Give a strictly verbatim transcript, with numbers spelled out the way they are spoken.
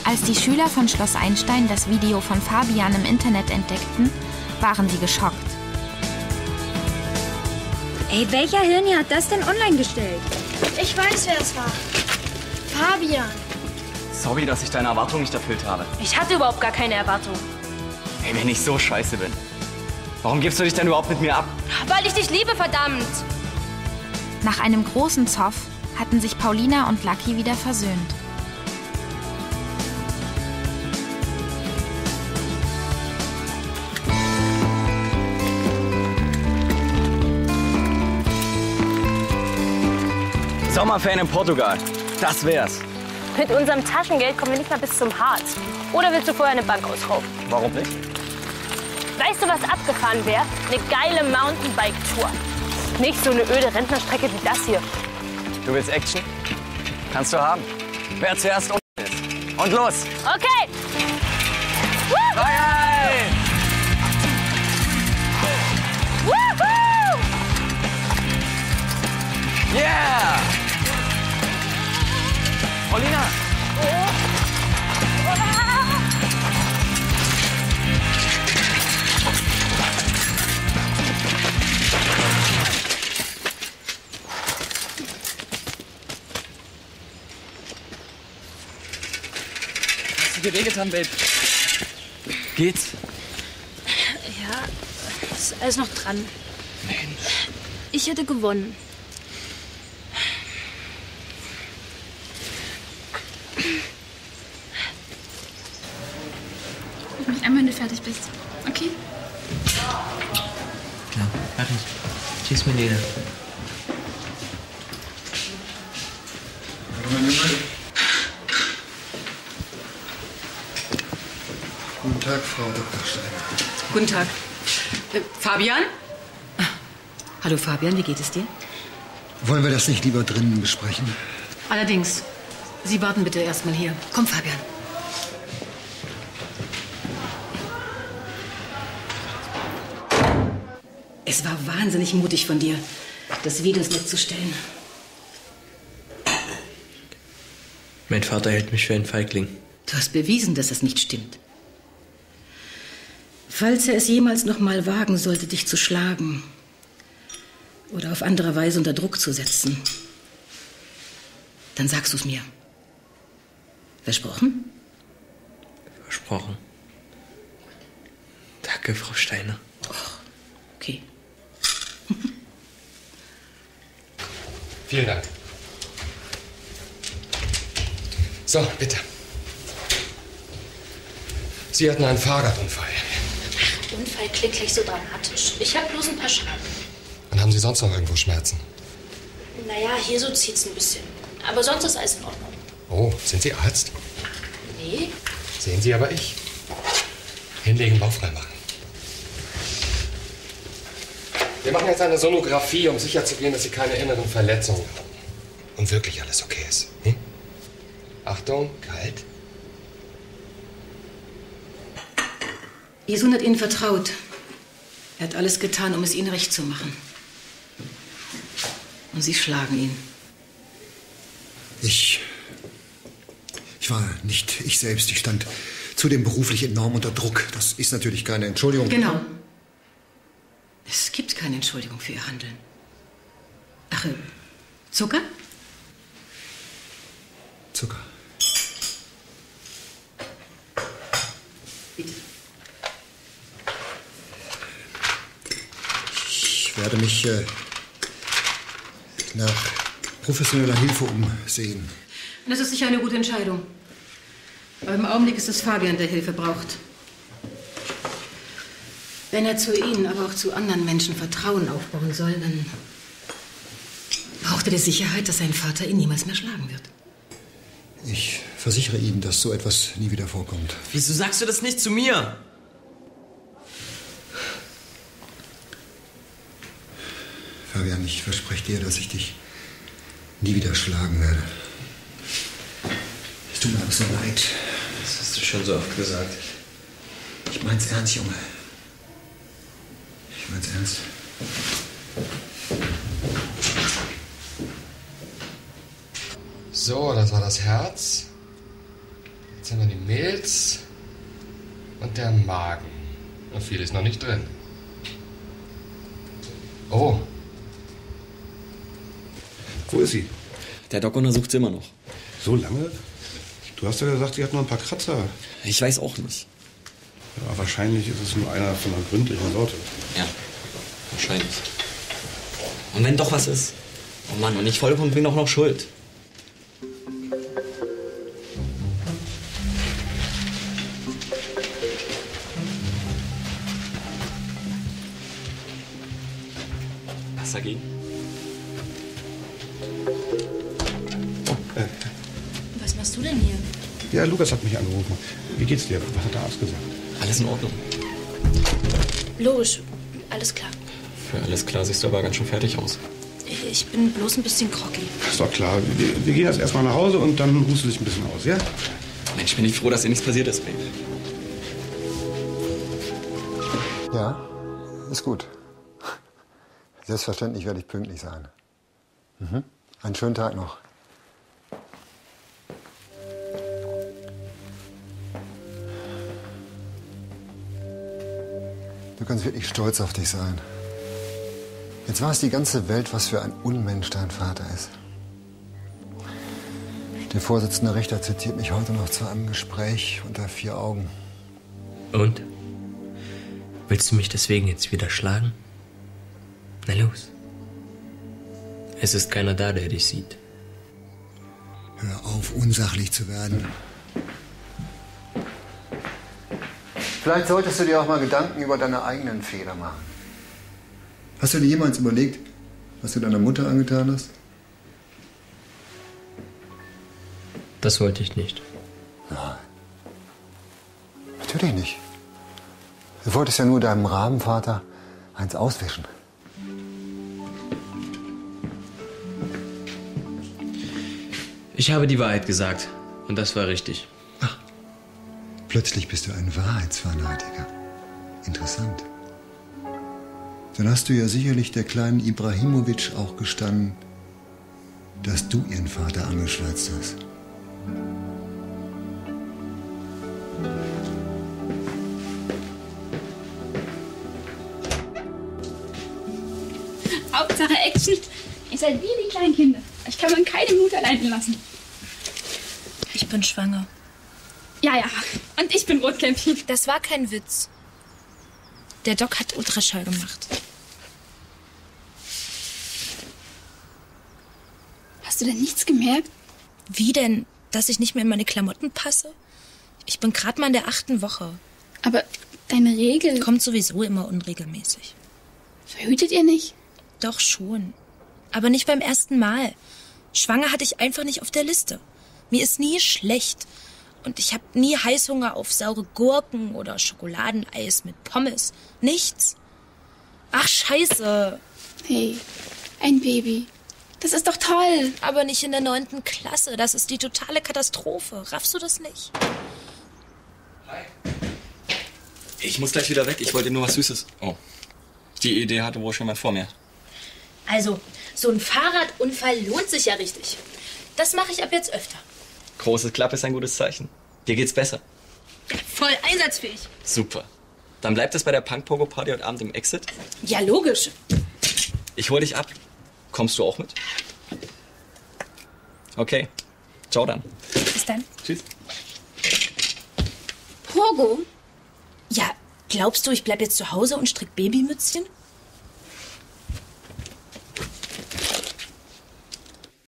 Als die Schüler von Schloss Einstein das Video von Fabian im Internet entdeckten, waren sie geschockt. Ey, welcher Hirni hat das denn online gestellt? Ich weiß, wer es war. Fabian. Sorry, dass ich deine Erwartungen nicht erfüllt habe. Ich hatte überhaupt gar keine Erwartung. Hey, wenn ich so scheiße bin, warum gibst du dich denn überhaupt mit mir ab? Weil ich dich liebe, verdammt. Nach einem großen Zoff hatten sich Paulina und Lucky wieder versöhnt. Sommerferien in Portugal. Das wär's. Mit unserem Taschengeld kommen wir nicht mal bis zum Harz. Oder willst du vorher eine Bank ausrauben? Warum nicht? Weißt du, was abgefahren wäre? Eine geile Mountainbike-Tour. Nicht so eine öde Rentnerstrecke wie das hier. Du willst Action? Kannst du haben. Wer zuerst unten ist. Und los! Okay! Freiheit! Woohoo! Yeah! Paulina! Hast du dir wehgetan, Babe? Geht's? Ja, ist alles noch dran. Mensch. Ich hätte gewonnen. Ruf mich an, wenn du fertig bist. Okay? Klar, fertig. Tschüss, Melina. Guten Tag, Frau Doktor Steiner. Guten Tag. Äh, Fabian? Hallo Fabian, wie geht es dir? Wollen wir das nicht lieber drinnen besprechen? Allerdings. Sie warten bitte erst mal hier. Komm, Fabian. Es war wahnsinnig mutig von dir, das Video ins Netz zu stellen. Mein Vater hält mich für einen Feigling. Du hast bewiesen, dass das nicht stimmt. Falls er es jemals noch mal wagen sollte, dich zu schlagen oder auf andere Weise unter Druck zu setzen, dann sagst du es mir. Versprochen? Versprochen. Danke, Frau Steiner. Oh, okay. Vielen Dank. So, bitte. Sie hatten einen Fahrradunfall. Unfall klingt gleich so dramatisch. Ich habe bloß ein paar Schrammen. Und haben Sie sonst noch irgendwo Schmerzen? Naja, hier so zieht's ein bisschen. Aber sonst ist alles in Ordnung. Oh, sind Sie Arzt? Nee. Sehen Sie aber ich. Hinlegen, Bauch frei machen. Wir machen jetzt eine Sonographie, um sicherzugehen, dass Sie keine inneren Verletzungen haben. Und wirklich alles okay ist. Hm? Achtung, kalt. Ihr Sohn hat Ihnen vertraut. Er hat alles getan, um es Ihnen recht zu machen. Und Sie schlagen ihn. Ich... Ich war nicht ich selbst. Ich stand zudem beruflich enorm unter Druck. Das ist natürlich keine Entschuldigung. Genau. Es gibt keine Entschuldigung für Ihr Handeln. Ach, äh, Zucker? Zucker. Bitte. Ich werde mich äh, nach professioneller Hilfe umsehen. Das ist sicher eine gute Entscheidung. Aber im Augenblick ist es Fabian, der Hilfe braucht. Wenn er zu Ihnen, aber auch zu anderen Menschen Vertrauen aufbauen soll, dann braucht er die Sicherheit, dass sein Vater ihn niemals mehr schlagen wird. Ich versichere Ihnen, dass so etwas nie wieder vorkommt. Wieso sagst du das nicht zu mir? Fabian, ich verspreche dir, dass ich dich nie wieder schlagen werde. Es tut mir alles so leid. Das hast du schon so oft gesagt. Ich mein's ernst, Junge. Ich mein's ernst. So, das war das Herz. Jetzt Jetzt haben wir die Milz und der Magen. Und viel ist noch nicht drin. Oh. Wo ist sie? Der Doc untersucht sie immer noch. So lange? Du hast ja gesagt, sie hat nur ein paar Kratzer. Ich weiß auch nicht. Ja, wahrscheinlich ist es nur einer von einer gründlichen Sorte. Ja, wahrscheinlich. Und wenn doch was ist? Oh Mann, und ich vollkommen bin doch noch schuld. Was dagegen? Äh, Was machst du denn hier? ja, Lukas hat mich angerufen. Wie geht's dir? Was hat der Arzt gesagt? Alles in Ordnung. Logisch, alles klar. Für alles klar siehst du aber ganz schön fertig aus. Ich bin bloß ein bisschen groggy. Ist doch klar. Wir, wir gehen jetzt erstmal nach Hause und dann ruhst du dich ein bisschen aus, ja? Mensch, bin ich froh, dass dir nichts passiert ist, Babe. Ja, ist gut. Selbstverständlich werde ich pünktlich sein. Mhm. Einen schönen Tag noch. Du kannst wirklich stolz auf dich sein. Jetzt weiß die ganze Welt, was für ein Unmensch dein Vater ist. Der Vorsitzende Richter zitiert mich heute noch zu einem Gespräch unter vier Augen. Und? Willst du mich deswegen jetzt wieder schlagen? Na los. Es ist keiner da, der dich sieht. Hör auf, unsachlich zu werden. Vielleicht solltest du dir auch mal Gedanken über deine eigenen Fehler machen. Hast du dir jemals überlegt, was du deiner Mutter angetan hast? Das wollte ich nicht. Nein. Natürlich nicht. Du wolltest ja nur deinem Rabenvater eins auswischen. Ich habe die Wahrheit gesagt. Und das war richtig. Ach, plötzlich bist du ein Wahrheitsfanatiker. Interessant. Dann hast du ja sicherlich der kleinen Ibrahimovic auch gestanden, dass du ihren Vater angeschwärzt hast. Hauptsache Action. Ihr seid wie die kleinen Kinder. Ich kann man keine Minute allein lassen. Ich bin schwanger. Ja, ja. Und ich bin Rotkäppchen. Das war kein Witz. Der Doc hat Ultraschall gemacht. Hast du denn nichts gemerkt? Wie denn? Dass ich nicht mehr in meine Klamotten passe? Ich bin gerade mal in der achten Woche. Aber deine Regel... Kommt sowieso immer unregelmäßig. Verhütet ihr nicht? Doch schon. Aber nicht beim ersten Mal. Schwanger hatte ich einfach nicht auf der Liste. Mir ist nie schlecht. Und ich habe nie Heißhunger auf saure Gurken oder Schokoladeneis mit Pommes. Nichts. Ach, scheiße. Hey, ein Baby. Das ist doch toll. Aber nicht in der neunten Klasse. Das ist die totale Katastrophe. Raffst du das nicht? Hi. Ich muss gleich wieder weg. Ich wollte nur was Süßes. Oh. Die Idee hatte wohl schon mal vor mir. Also, so ein Fahrradunfall lohnt sich ja richtig. Das mache ich ab jetzt öfter. Große Klappe ist ein gutes Zeichen. Dir geht's besser. Voll einsatzfähig. Super. Dann bleibt es bei der Punk-Pogo-Party heute Abend im Exit. Ja, logisch. Ich hol dich ab. Kommst du auch mit? Okay. Ciao dann. Bis dann. Tschüss. Pogo? Ja, glaubst du, ich bleib jetzt zu Hause und strick Babymützchen?